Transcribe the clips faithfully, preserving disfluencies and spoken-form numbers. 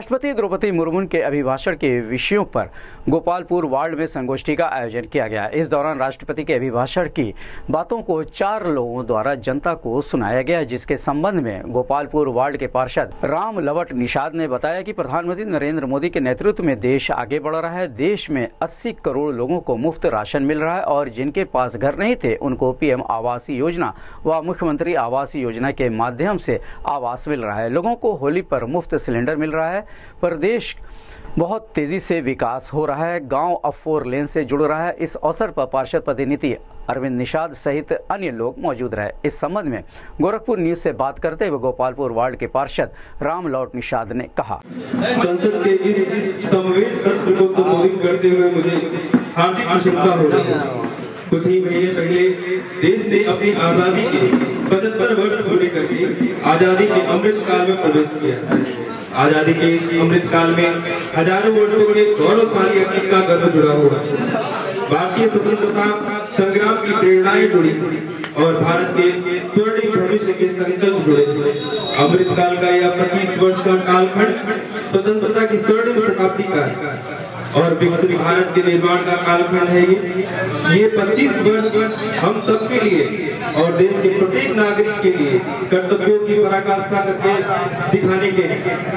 राष्ट्रपति द्रौपदी मुर्मू के अभिभाषण के विषयों पर गोपालपुर वार्ड में संगोष्ठी का आयोजन किया गया। इस दौरान राष्ट्रपति के अभिभाषण की बातों को चार लोगों द्वारा जनता को सुनाया गया, जिसके संबंध में गोपालपुर वार्ड के पार्षद राम लवट निषाद ने बताया कि प्रधानमंत्री नरेंद्र मोदी के नेतृत्व में देश आगे बढ़ रहा है। देश में अस्सी करोड़ लोगों को मुफ्त राशन मिल रहा है और जिनके पास घर नहीं थे उनको पीएम आवास योजना व मुख्यमंत्री आवास योजना के माध्यम से आवास मिल रहा है। लोगों को होली पर मुफ्त सिलेंडर मिल रहा है। प्रदेश बहुत तेजी से विकास हो रहा है। गांव अब फोर लेन से जुड़ रहा है। इस अवसर पर पार्षद प्रतिनिधि अरविंद निषाद सहित अन्य लोग मौजूद रहे। इस संबंध में गोरखपुर न्यूज से बात करते हुए गोपालपुर वार्ड के पार्षद राम लौट निषाद ने कहा, संसद के इस समावेश सत्र को संबोधित करते हुए मुझे हार्दिक प्रसन्नता हो रही है। कुछ ही महीने पहले देश ने अपनी आजादी के पचहत्तर वर्ष पूरे करके आजादी के अमृत काल में प्रवेश किया। आजादी के अमृत काल में हजारों वर्षों के गौरवशाली अतीत का गर्व जुड़ा हुआ है। भारतीय स्वतंत्रता संग्राम की प्रेरणाएं जुड़ी और भारत के स्वर्णिम भविष्य के संकल्प जुड़े। अमृत काल का यह पच्चीस वर्ष का कालखंड स्वतंत्रता की स्वर्णिम शताब्दी का है और विकसित भारत के निर्माण का कालखंड है। ये ये पच्चीस वर्ष हम सबके लिए और देश के प्रत्येक नागरिक के लिए कर्तव्यों की पराकाष्ठा करके दिखाने के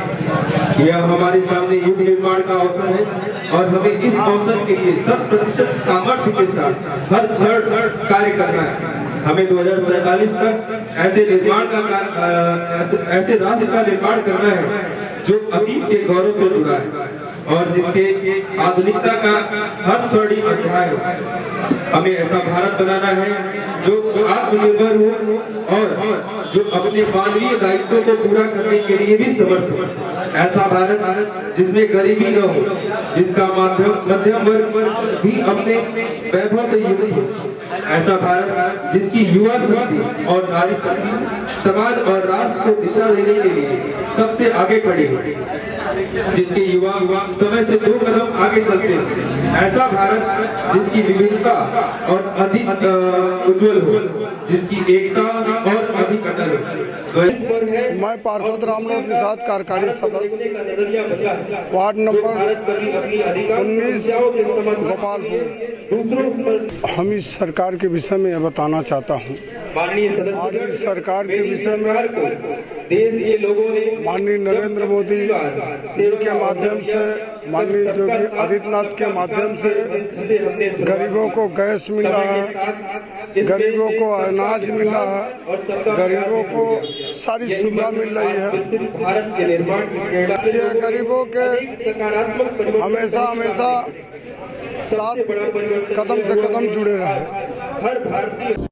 यह हमारे सामने युग निर्माण का अवसर है और हमें इस अवसर के लिए शत प्रतिशत सामर्थ्य के साथ हर क्षण कार्य करना है। हमें दो हजार सैतालीस तक ऐसे निर्माण का ऐसे, ऐसे राष्ट्र का निर्माण करना है जो अतीत के गौरव से जुड़ा है और जिसके आधुनिकता का हर स्वर्णिम अध्याय हो। हमें ऐसा भारत बनाना है जो आत्मनिर्भर हो और जो अपने मानवीय दायित्वों को पूरा करने के लिए भी समर्थ हो। ऐसा भारत जिसमें गरीबी न हो, जिसका माध्यम मध्यम वर्ग भी अपने वैभव से युक्त हो। ऐसा भारत जिसकी युवा शक्ति और नारी शक्ति समाज और राष्ट्र को दिशा देने के लिए सबसे आगे खड़े हो, जिसके युवा समय से दो कदम आगे चलते हैं। ऐसा भारत जिसकी विविधता और अधिक उज्जवल हो, जिसकी एकता और अधिक अटल हो। मैं पार्षद रामलोट निषाद कार्यकारी सदस्य वार्ड नंबर उन्नीस गोपालपुर। हम इस सरकार के विषय में यह बताना चाहता हूँ। आज इस सरकार के विषय में देश के लोगों ने माननीय नरेंद्र मोदी जी के माध्यम से, माननीय योगी आदित्यनाथ के माध्यम से गरीबों को गैस मिल रहा है, गरीबों को अनाज मिल रहा है, गरीबों को सारी सुविधा मिल रही है। ये गरीबों के हमेशा हमेशा साथ कदम से कदम जुड़े रहे।